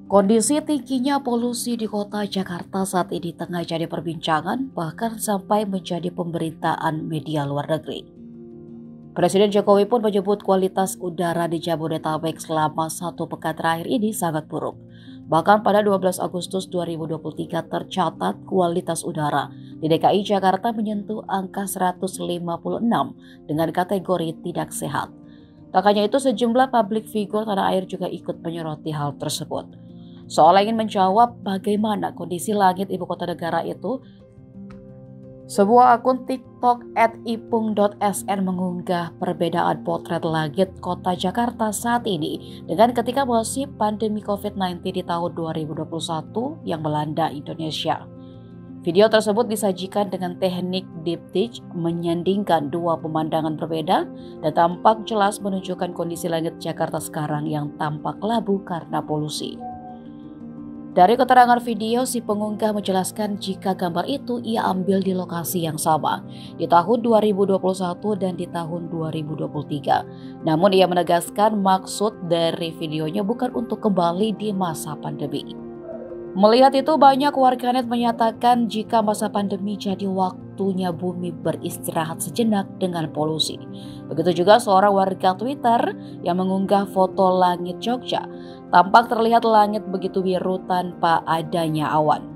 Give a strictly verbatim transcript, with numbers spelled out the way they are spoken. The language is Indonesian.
Kondisi tingginya polusi di kota Jakarta saat ini tengah jadi perbincangan, bahkan sampai menjadi pemberitaan media luar negeri. Presiden Jokowi pun menyebut kualitas udara di Jabodetabek selama satu pekan terakhir ini sangat buruk. Bahkan pada dua belas Agustus dua ribu dua puluh tiga tercatat kualitas udara di D K I Jakarta menyentuh angka seratus lima puluh enam dengan kategori tidak sehat. Tak hanya itu, sejumlah publik figur tanah air juga ikut menyoroti hal tersebut. Seolah ingin menjawab bagaimana kondisi langit ibu kota negara itu, sebuah akun TikTok at ipung dot s n mengunggah perbedaan potret langit kota Jakarta saat ini dengan ketika masih pandemi covid sembilan belas di tahun dua ribu dua puluh satu yang melanda Indonesia. Video tersebut disajikan dengan teknik diptych menyandingkan dua pemandangan berbeda dan tampak jelas menunjukkan kondisi langit Jakarta sekarang yang tampak labu karena polusi. Dari keterangan video, si pengunggah menjelaskan jika gambar itu ia ambil di lokasi yang sama di tahun dua ribu dua puluh satu dan di tahun dua ribu dua puluh tiga. Namun ia menegaskan maksud dari videonya bukan untuk kembali di masa pandemi. Melihat itu, banyak warganet menyatakan jika masa pandemi jadi waktunya bumi beristirahat sejenak dengan polusi. Begitu juga seorang warga Twitter yang mengunggah foto langit Jogja. Tampak terlihat langit begitu biru tanpa adanya awan.